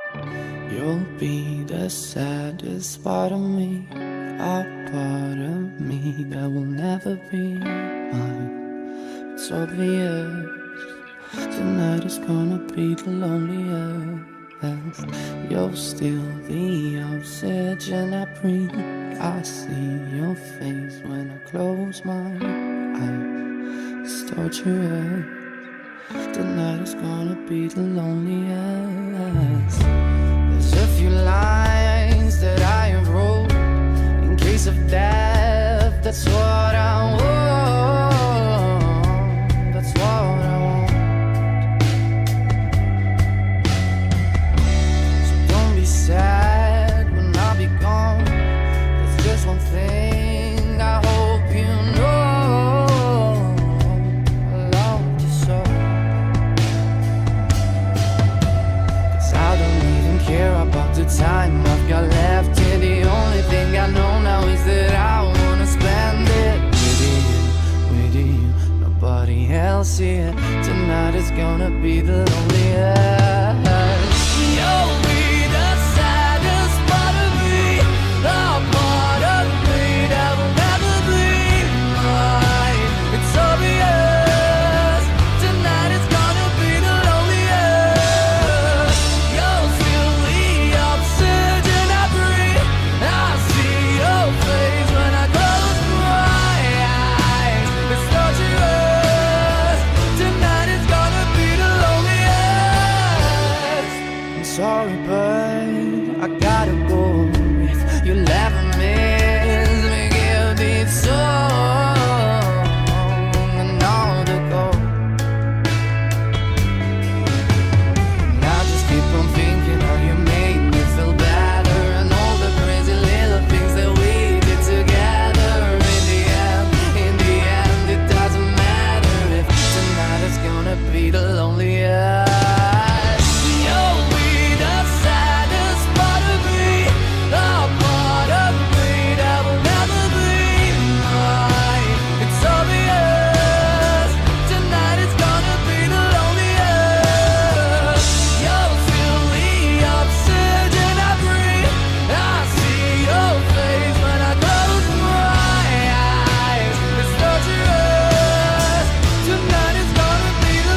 You'll be the saddest part of me, a part of me that will never be mine. It's obvious tonight is gonna be the loneliest. You're still the oxygen I breathe. I see your face when I close my eyes. It's torturous. Tonight is gonna be the loneliest. There's a few lines that I have wrote in case of death. That's what I want. That's what I want. So don't be sad when I'll be gone. There's just one thing I hope you know. I love you so. 'Cause I don't even care about the time I've got left here. The only thing I know now is that I wanna spend it with you, nobody else here. Tonight is gonna be the loneliest. You'll be the saddest part of me, the part of me that will never be mine. It's obvious, tonight is gonna be the loneliest. You'll feel the oxygen I breathe. I see your face when I close my eyes. It's torturous, tonight is gonna be the loneliest. I'm sorry, but I gotta go. If you'll ever miss me, give this song another go. And I just keep on thinking how you made me feel better, and all the crazy little things that we did together. In the end, it doesn't matter if tonight is gonna be the loneliest. You'll be the saddest part of me, the part of me that will never be mine. It's obvious, tonight is gonna be the loneliest. You'll feel the oxygen I breathe. I see your face when I close my eyes. It's torturous, tonight is gonna be the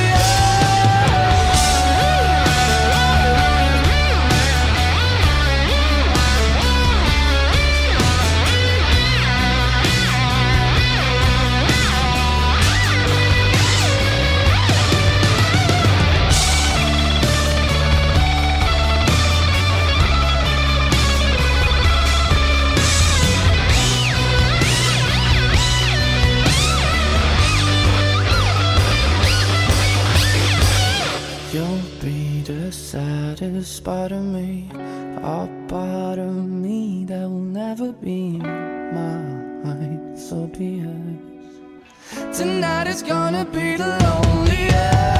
You'll be the saddest part of me, a part of me that will never be mine. So be it. Tonight is gonna be the loneliest.